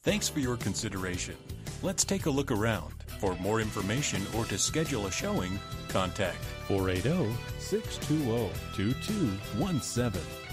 Thanks for your consideration. Let's take a look around. For more information or to schedule a showing, contact 480-620-2217.